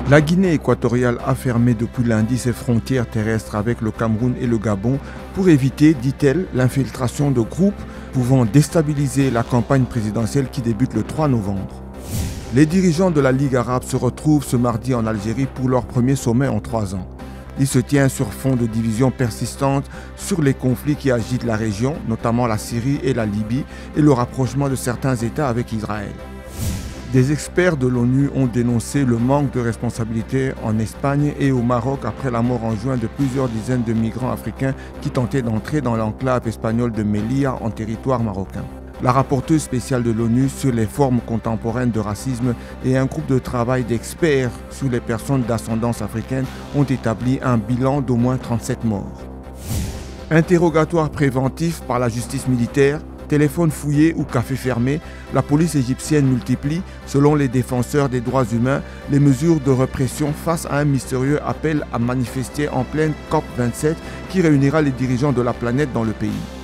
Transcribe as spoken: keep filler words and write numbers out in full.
La Guinée équatoriale a fermé depuis lundi ses frontières terrestres avec le Cameroun et le Gabon pour éviter, dit-elle, l'infiltration de groupes pouvant déstabiliser la campagne présidentielle qui débute le trois novembre. Les dirigeants de la Ligue arabe se retrouvent ce mardi en Algérie pour leur premier sommet en trois ans. Il se tient sur fond de divisions persistantes sur les conflits qui agitent la région, notamment la Syrie et la Libye, et le rapprochement de certains États avec Israël. Des experts de l'ONU ont dénoncé le manque de responsabilité en Espagne et au Maroc après la mort en juin de plusieurs dizaines de migrants africains qui tentaient d'entrer dans l'enclave espagnole de Melilla en territoire marocain. La rapporteuse spéciale de l'ONU sur les formes contemporaines de racisme et un groupe de travail d'experts sur les personnes d'ascendance africaine ont établi un bilan d'au moins trente-sept morts. Interrogatoire préventif par la justice militaire, téléphone fouillé ou café fermé, la police égyptienne multiplie, selon les défenseurs des droits humains, les mesures de répression face à un mystérieux appel à manifester en pleine COP vingt-sept qui réunira les dirigeants de la planète dans le pays.